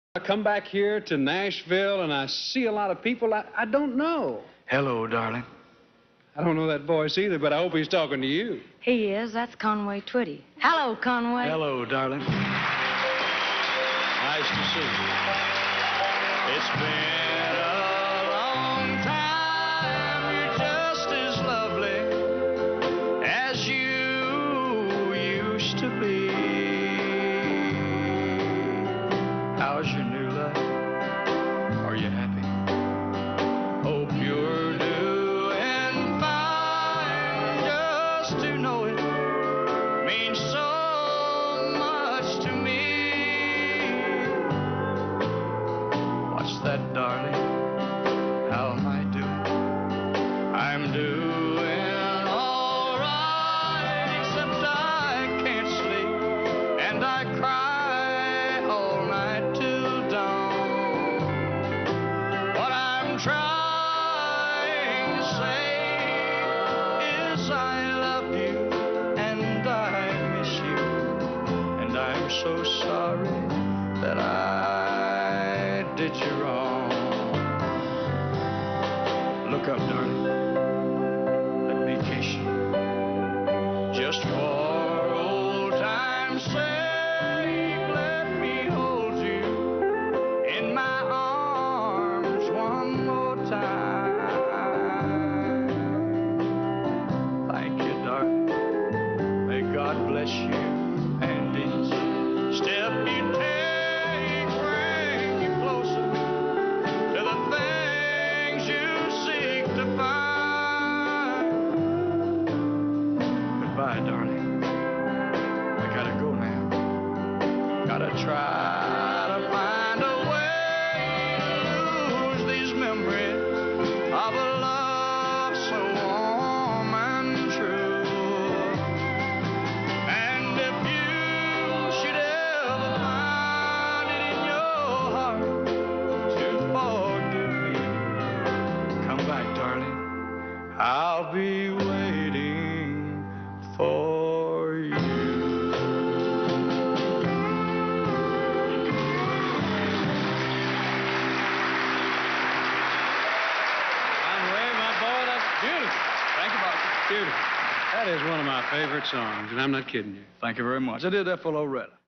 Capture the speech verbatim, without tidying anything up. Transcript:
I come back here to Nashville and I see a lot of people I, I don't know. Hello, darling. I don't know that voice either, but I hope he's talking to you. He is. That's Conway Twitty. Hello, Conway. Hello, darling. Nice to see you. It's been a long time. You're just as lovely as you used to be. How's your new life? Are you happy? Hope you're doing fine. Just to know it means so much to me. What's that, darling? How am I doing? I'm doing all right, except I can't sleep and I cry all night till dawn. What I'm trying to say is I love you and I miss you, and I'm so sorry that I did you wrong. Look up, darling. Let me kiss you. Just for old time's sake, let me hold you in my arms one more time. Thank you, darling. May God bless you and each step you take bring you closer to the things you seek to find. Goodbye, darling. I gotta go now. Gotta try to find a way to lose these memories of a love so warm and true. And if you should ever find it in your heart to forgive me, come back, darling. I'll be waiting for you. Conway, my boy, that's beautiful. Thank you, Bob. Beautiful. That is one of my favorite songs, and I'm not kidding you. Thank you very much. I did that for Loretta.